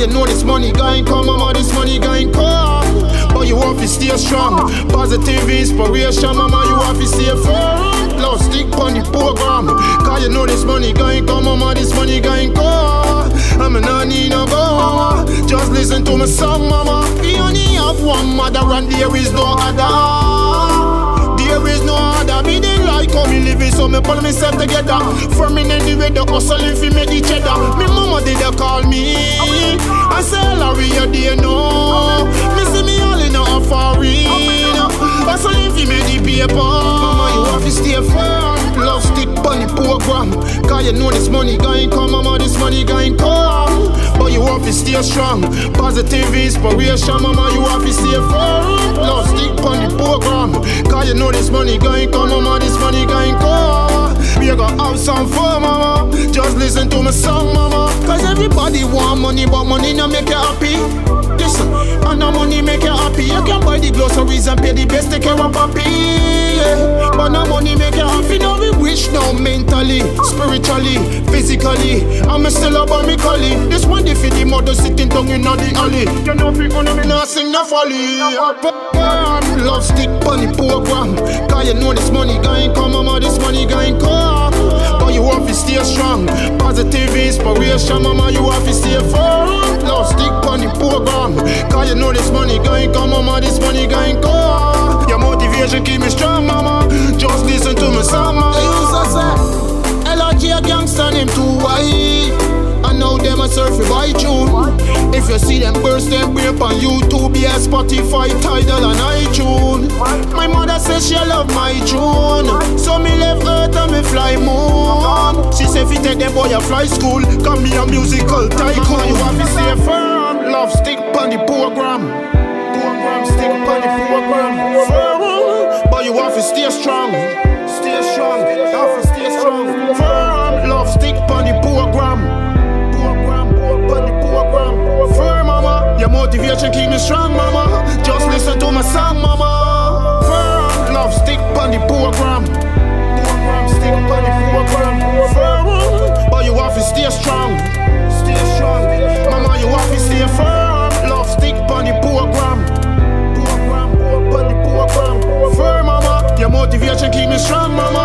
you know this money going come, mama, this money going come. But you have to stay strong. Positive inspiration, mama, you have to stay firm. Love stick on the program. Cause you know this money going come, mama, this money going come. I'm not need no go. Just listen to my song, mama. We only have one mother and there is no other. There is no other. Me they like how me living, so me pull myself together. From me anyway, the hustle if you make each other. Me mama did call me. I say, Larry, you dear no. Me see me all in a foreign. Hustle if you make the paper. Mama, you have to stay firm. Love stick on the program. Cause you know this money going come, mama, this money going come. But you have to stay strong. Positive inspiration, mama, you have to stay firm. Love stick on the program. Cause you know this money going come, mama, this money going come. We gonna have some fun, mama. Just listen to my song, mama. Cause everybody want money, but money not make you happy. Listen, and no money make you happy. You can buy the groceries and pay the best take care of papi, yeah. But no money make you happy. Now we wish now mentally, spiritually, physically. I'm still about me calling. This one they feed the mother sitting down in the alley. You know fi gonna me not sing no folly. Love stick on the program. Cause you know this money going come, mama, this money going come. But you have to stay strong. Positive inspiration, mama, you have to stay firm. Love stick on the program. Cause you know this money going come, mama, this money going come. Your motivation keep me strong, mama. Just listen to me song, mama. They used to say LRG a gangster, them too white. And now them a surf by tune. If you see them burst them brain on YouTube, yeah, Spotify, Tidal and iTunes. My mother says she love my tune, so me left earth and me fly moon. She say if you take them boy a fly school, come be a musical tycoon. You have to stay firm. Love stick on the program. Program stick on the program. Firm, but you have to stay strong. Stay strong. You have to stay strong. Firm. Love stick on the program. Firm, mama. Your motivation keep me strong, mama. Just listen to my song, mama. Firm. Love stick on the program. Program stick on the program. Firm, but you have to stay strong. Stay strong, mama. You have to stay firm. Love stick on the program. Program on the program. Firm, mama. Your motivation keep me strong, mama.